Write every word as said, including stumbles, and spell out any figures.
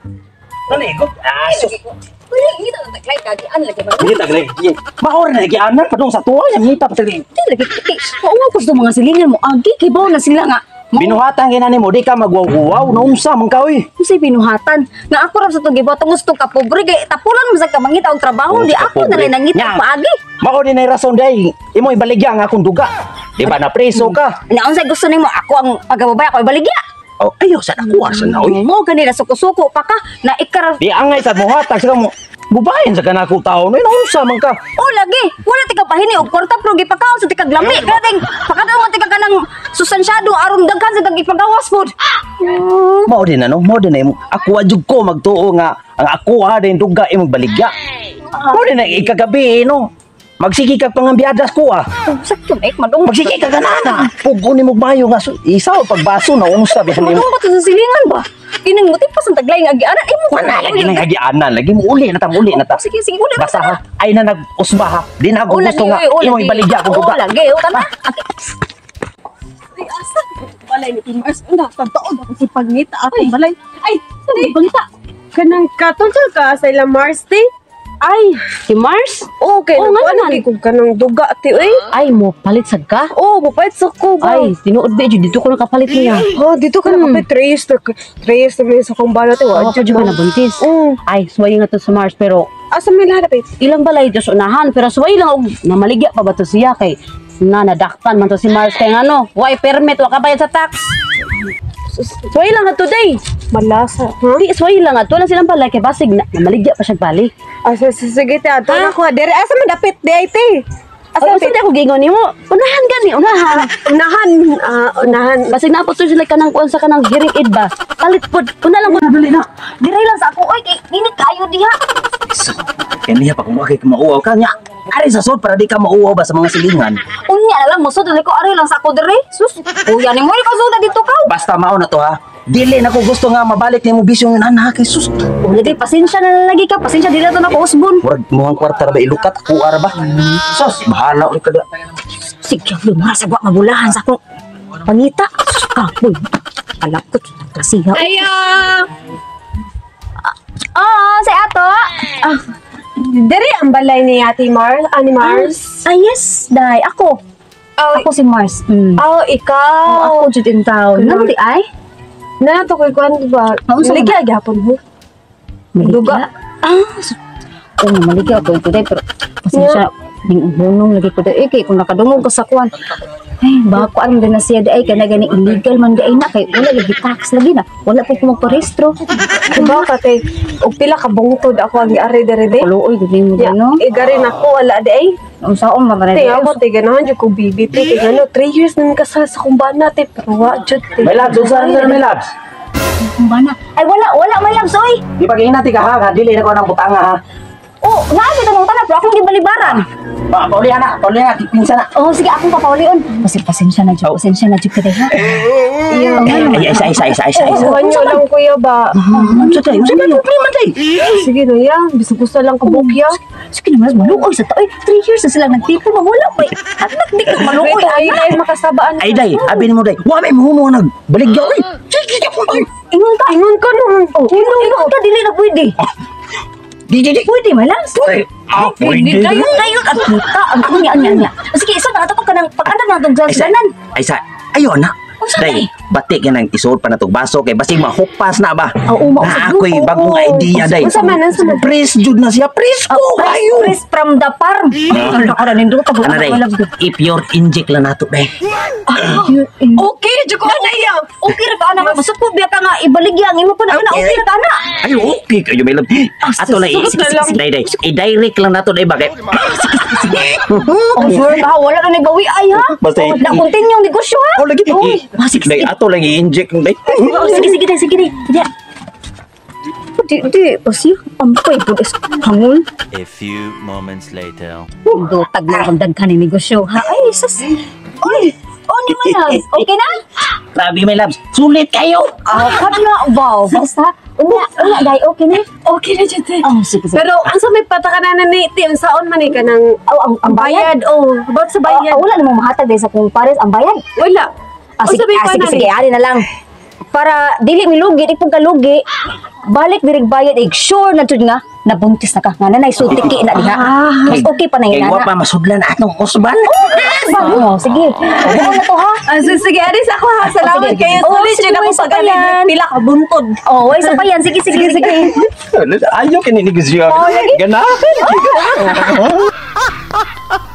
Naligo. Ah, sus. Wala, hindi na nagtaglay kagian lagi ba? Hindi taglay. Maor na lagi anak padung sa tuwa yang ngita pa tali. Hindi lagi. Oo nga, gusto mga silingan mo. Agi, kay bawa na sila nga. Binuhatan kay mo di ka magwawaw na unsa man ka oy. Kasi binuhatan. Nga ako rin sa itong giboto gusto ka pobre. Kaya tapulan mo sa kamangita ang trabaho. Di ako na rin nangita paagi. Mao din ay rason day. Imo ibaligya ang akong duga. Di ba na preso ka? Naon sa gusto nimo ako ang pagkababay ako ibaligya. Oh, ayaw sa nakuha sa na oy. Mo ganila suko-suko pa ka na ikar. Di angay sa muhatag sa mo. Bubayan sa kanako taon. Ay naunsa man ka. Oh lagi. Wala tika pahini og kwarta pero gipakaw sa tika glami. Kaya ting pakadaw nga tika kanang sustansyado aron daghan sa gipagawas pod. Mao din ano, mao din imo. Ako adjud ko magtuo nga ang ako ha din duga imong baligya. Mao din ay ikagabi no. Magsigi ka pangambiadas ko ah. Sakto na ik madung. Magsigi ka ganana. Pugo ni mo mayo nga isaw pagbaso na unsa bisan nimo. Madung ba sa silingan ba? Kinang muti pa sa taglay nga agianan imo. Wala lagi nang agianan, lagi mo uli na ta uli na ta. Sige sige uli. Basta ha, ay na nag-usba ha. Di na ako gusto nga imo ibaligya ko duga. Oh lagi, oh tama. Ay asa. Balay ni Mars. Unda tagtuod ako si pagngita atong balay. Ay, sorry bangta. Kanang katultol ka sa ilang Mars te. Ay, si Mars? Okay, Oo, nga ano naman. kung kanang duga te oy. Ay, mo palit sad ka? Oh, mapait sa ko ba? Ay, tinuod ba dito ko nakapalit niya. Oh, dito ka Hmm. nakapit trace to trace to sa kong bala te wa. Ako ka juga nabuntis. Mm. Ay, suway nga to sa Mars pero Asa may lahat eh. ilang balay to sa unahan pero suway lang og namaligya pa ba to siya kay na nadaktan man to si Mars kay ano, why permit wa ka bayad sa tax. Suway lang nga today. Malasa. Ha? Di suway lang nga to lang silang balay kay basig na, namaligya pa siya balik. Asa sige te ato Ha? na ko. Dire asa madapit di ay te. Asa Asa usa di ako gingon nimo. Unahan gani, unahan. unahan ah, unahan. Basig na po to sila kanang kuan sa kanang hearing aid ba. Palit pod. Una lang pod dali na. Diray lang sa ako oy kay nini kayo diha. So, kaniya pa kung kay mauwaw ka nya. Ari sa sod para di ka mauwaw ba sa mga silingan. Unya na lang mo so dali ko ari lang sa ako dire. Sus. Kuya ni mo ikaw suda dito ka. Basta mao na to ha. Dili na ko gusto nga mabalik nimo bisyo ng anak kay sus. Oh, lagi pasensya na lang lagi ka. Pasensya dili to na ko usbon. Murag muhang kwarta ra ba ilukat ako ara ba? Sus, bahala ulit kada. Sige, lumar sa gwa mabulahan sa akong pangita. Sus ka, boy. Kalapot. Kasiha. Ayo. Oo, si Ato. Ah, dire ang balay ni Ate Mars, ani Mars. Ah, yes, Day. Ako. Oh, Ako si Mars. Mm. oh, ikaw. Ako, jud in town. Ano? Ano di ay? Na to koy kuan ba? Oo, sa- Maligya gyapon mo. Duga. Ah, so, oh, maligya ako ito, Day. Pero, pasensya. Bingunong lagi ko, Day. Eh, kay kung nakadungog ko sa kuwan. Ay, baka alam din na siya, Day. Kaya na gani illegal man, Day na. Kaya wala lagi tax lagi na. Wala po ko magparehistro. Diba ka te? Og pila ka bungtod ako ang ari dire de. Kaluoy, galing mo Ya, din, no? igarin ako wala de ay. Ang saong mga Te ako te ganahan jud ko bibi te kay ano three years nang kasal sa kumbana te pero wa jud te. May labs, usahan na may labs. Kumbana. Ay, wala, wala, may labs, oy. Di pa hinati ka ha, dili na ko ng butanga ha. Oh, naagit ang tanap, pero akong gibalibaran. Ba, pauli na, pauli na, pinsa na. Oh, sige, akong papaulion. Kasi pasensya na, Diyo. Pasensya na, Diyo, kada ha. Iya. Ay, isa, isa, isa, isa, isa. Kuha niyo lang kuya ba? Sa tayo, sa tayo, problema tayo. Sige na ya, bisag gusto lang ka bukya. Sige naman, maluoy sa taoy. Three years na silang nagtipo, mawala pa. At nagdi ko maluoy. Ay ay makasabaan. Ay, day, abin mo day. Wa may muhumo nag baligyaw eh. Sige, sige, sige. Ingon ka. Ingon ka naman. Oh, ingon ka, dili na pwede. Di, di, di. Pwede, malang. Ay, ah, pwede. Kayo, kayo, at puta. Ang kunya, anya, anya. Sige, isa na ito ka ng pag-anak na itong Ay, sa, ganan. ay, sa, ayun na. Unsa Day, batik yan ang isuot pa na itong baso kay basig mahukpas na ba? Oo, mausap Na mo. ako'y bagong Oo. idea, day. Unsa man, unsa man? Pres jud na siya, pres ko kayo. Chris from the farm. Ang lakaran nindo ka. Ano, day, if you're inject lang nato, day. Okay, jud ko na iya. Okay ra ka anak, masupo biya ka nga ibaligya ang imo pa na Okay. okay ra ka na. Ay, okay kayo, may love. Ato lang, sus, na lang. day, day. I-direct lang nato, day, bagay. Oh, sure ba wala na nagawi ay ha. Basta- Oh, na continue ang negosyo ha. Oh, lagi. Uy, ah, sige, Day, sige. ato lang i-inject, day. Oh, sige sige day, sige day. Diya. Di di kasi ampay pud is hangul. A few moments later. Do tag na akong daghan ni negosyo ha. Ay sus. Oy, oh ni man. Okay na? Grabe, my loves. Sulit kayo. Ah, kana wow, basta unya unya day okay na. Okay na jud te. Oh, sige sige. Pero unsa may patakanan ni ti unsaon man ni kanang Oh, ang, ang bayad. bayad oh about sa Ah, bayad. ah, wala namang mahatag day sa kung pares ang bayad. Wala. Ah, sige, Unsa may ah, sige, panan sige, ni? ari na lang. para dili milugi ipong kalugi balik dirig bayad ig sure na jud nga nabuntis na ka nga nanay sutiki na diha mas okay pa na Kay yun wa pa masudlan atong usban. oh, sige ano na to ha Ah, so, sige, aris ako ha. Salamat sige. kayo. Oh, Sulit sige, yun ako may isa pa pagaling. yan. Pila ka buntod. oh way sa pa yan sige sige sige Ayaw kini negosyo. Oh, lagi. Gana.